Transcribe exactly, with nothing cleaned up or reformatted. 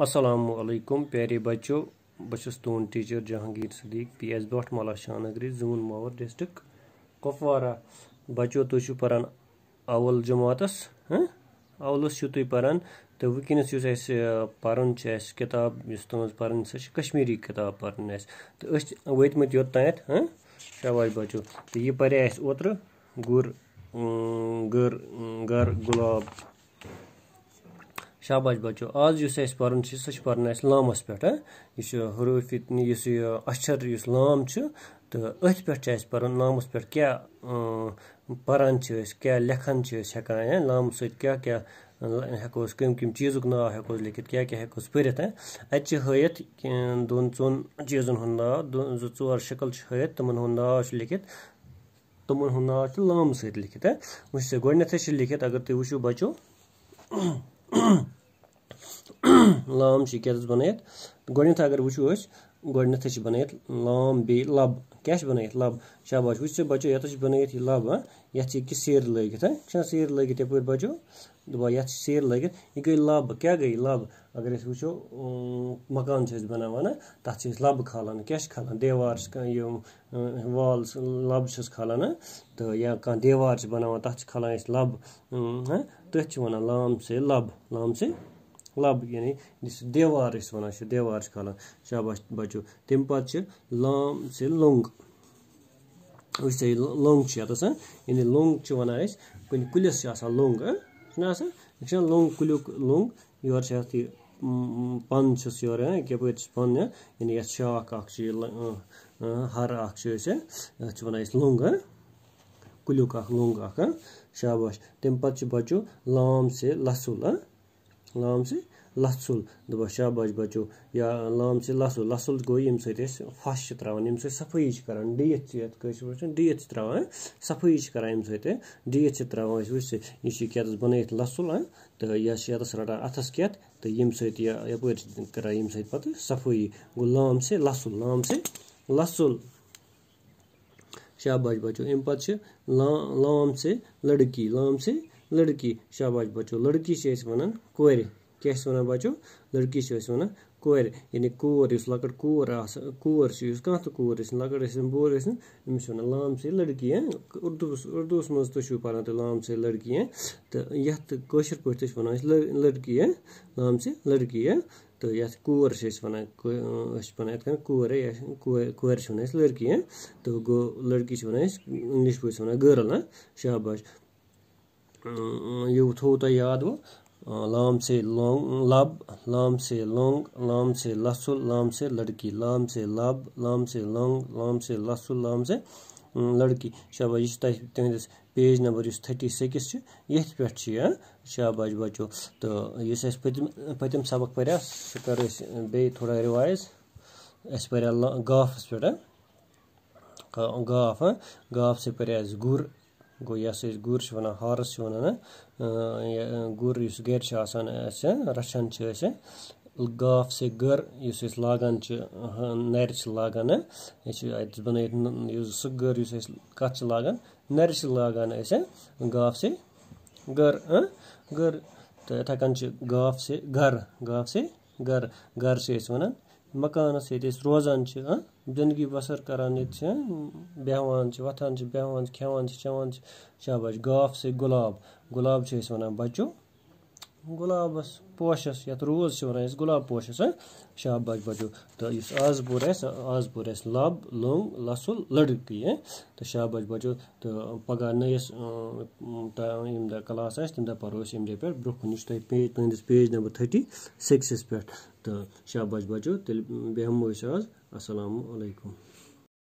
अस्सलामु अलैकुम प्यारे बच्चों, बस तुन teacher Jahangir Sadiq P S Bhat मला शाह नगरी जून मावर डिस्ट्रिक्ट कुपवारा। बच्चों तुम पारान अवल जमातस अवलस तुम पारान तो वनस पान किताब तुज पान सह कश्मीरी किताब पान तो वतमत योत तानत शाबाश बच्चों। तो यह पे ओत्र गुर गर गर गुलाब। शाबाश बच्चों। आज इस पान सह पान लामस पे हरूफ इस अक्षर इस लाम तो अथ पे पान लामस पे क्या पान क्या लेखन हेकान लाम सत क्या क्या हेको कम कम चीज़ुक नाव हेको लिखित क्या क्या हेको पढ़ित अत हयत दोन चोन चीज़न हुंद नाव जो चोर शक्ल हयत तमन हुंद नाव लिखित तमन हुंद नाव लाम सत लिखित वुच गोडनेथ लिखित अगर तुम वो बच्चों लाम क्या बनात गोडनेथ अगर वो गोडनेथ बनात लाम बे लब क्या बनात लब। शाबाश वो बच्चों ये बनात यह लब ये सेर लगित सेर लगित यप बच्चों दपा ये सेर लगित यह गई लब क्या गई लब। अगर वो मकान बनावान तथ लब खालान क्या खालान देवार वाल लब खालान तो या कह देवार बनावान तथ खालान लब तथ वन लाम से लब लाम से लब यानी देवार वन देवार खालान। शाबाश बच्चों। तम पे लाम से लोंग वुच लोंग यानी लोंग वन कुन कुलिस लोंग ना लोंग कुल्युक लोंग योर पन योर यप पन यानी ये शाख हर वन लोंग कुल्युक लोंग। शाबाश। तम पे बच्चों लाम से लसुल लाम से लसुल दपा शाबाश बच्चों। या लाम से लसुल लसुल गो यम फश त्रावान यम सफाई करान डीत डीत त्रावान सफाई करान यम डीत त्रावान वुच यह क्या बनात लसुल तो यह रटान अथस क्या तो यम यप करान यम पे सफाई गो लाम से लसुल लाम से लसुल। शाबाश बच्चों। अम पे लाम से लड़की लाम से लड़की। शाबाश बच्चों। लड़की वन कोर क्या वन बच्चों लड़की वन कोर यानी कोर लकट कोर कोर कह तो कोर लकट बोर अमिस वन लाम से लड़की उर्दू उर्दूस मज तुम पान लाम से लड़की तो ये कशर पे वन लड़की लाम से लड़की तो ये कोर वन वन कोर कोर वन लड़की तो गो लड़की वन इंग्लिश पे वन गर्ल। शाबाश। यह थो तुम याद वो लाम से लोंग लब लाम से लोंग लाम से लसुल लाम से लड़की लाम से लब लाम से लोंग लाम से लसुल लाम से लड़की। शाबाश। यह तुहस पेज नंबर थर्टी सिक्स ये पे। शाबाश बच्चों। तो इस पतम पतम सबक पढ़ा सह कर बे थोड़ा रिवाइज अस पढ़ा गाफस पे गाफ गाफ से पढ़ा गुर गो यस गुर वन हारस वन गुर गर रचान गाफ से गर इस लागान नर लागान अत बन सह गर कत लागान नर लागान गाफ से गर गर तो इथे कन गाफ से घर गाफ से घर घर वन मकानस ये रोजान जिंदगी बसर करान बेहवान वथान बेहवान खेवान चवान। शाबाश। गाफ से गुलाब गुलाब वन बच्चों गुलाबस पोशस ये रोज वन गुलाब पोशस। शाबाश बच्चों। तो इस आज बोर आज बोर लब लोंग लसुल लड़की तो शाबाश बच्चों। तो पगह नयस क्लास तम दह पो अमे पे ब्रोह पेज तुस पेज नंबर थर्टी सिक्स पे। तो शाबाश बच्चों तेल बेहमो आज। अस्सलामु अलैकुम।